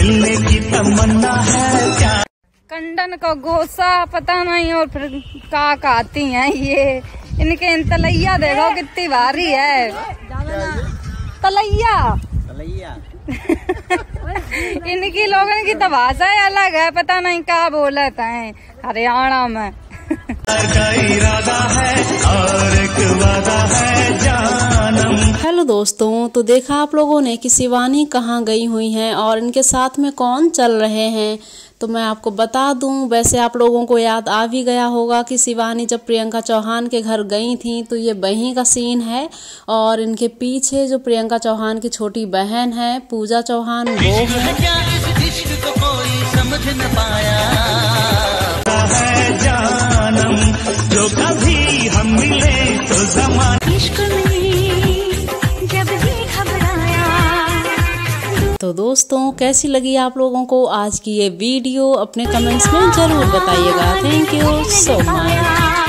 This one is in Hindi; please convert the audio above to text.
मिलने की तमन्ना है। कंडन का गोसा पता नहीं और फिर का आती हैं ये। इनके तलैया देखो कितनी भारी है। तलैया इनकी लोगों की तो भाषा अलग है, पता नहीं क्या बोलते हैं हरियाणा में। हेलो दोस्तों, तो देखा आप लोगों ने कि शिवानी कहाँ गई हुई हैं और इनके साथ में कौन चल रहे हैं। तो मैं आपको बता दूं, वैसे आप लोगों को याद आ भी गया होगा कि शिवानी जब प्रियंका चौहान के घर गई थी तो ये वहीं का सीन है। और इनके पीछे जो प्रियंका चौहान की छोटी बहन है पूजा चौहान, वो है। जो कभी हम मिले तो तो दोस्तों, कैसी लगी आप लोगों को आज की ये वीडियो, अपने कमेंट्स में जरूर बताइएगा। Thank you so much.